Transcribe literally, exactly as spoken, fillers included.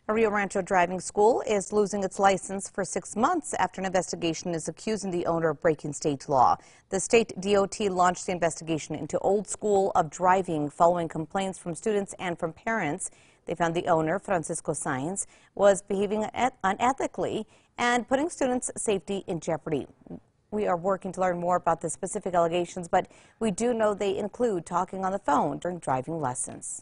A Rio Rancho driving school is losing its license for six months after an investigation is accusing the owner of breaking state law. The state D O T launched the investigation into old school of driving following complaints from students and from parents. They found the owner, Francisco Sainz, was behaving unethically and putting students' safety in jeopardy. We are working to learn more about the specific allegations, but we do know they include talking on the phone during driving lessons.